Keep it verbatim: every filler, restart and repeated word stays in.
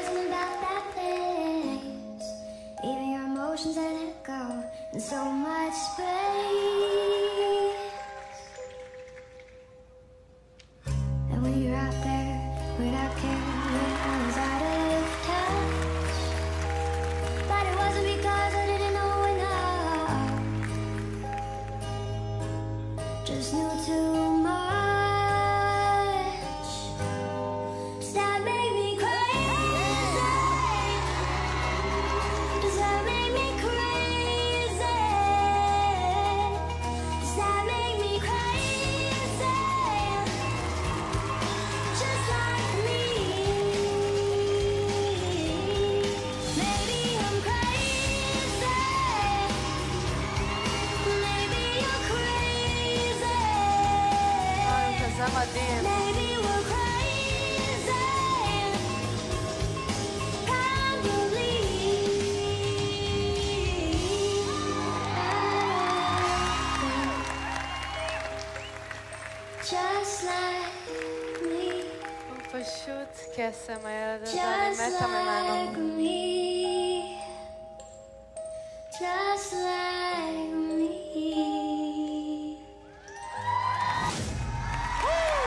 wasn't about that place. Leaving your emotions and let go in so much space. And when you're out there without care, when I was out of touch, but it wasn't because I didn't know enough, just knew too much. That made me crazy. Does that make me crazy? Does that make me crazy? Just like me. Maybe I'm crazy. Maybe you're crazy. כזה מדהים. Maybe we're crazy. Can't believe. Just like me. הוא פשוט קסם הילד הזה, אני Just מתה ממנו. like me. Just like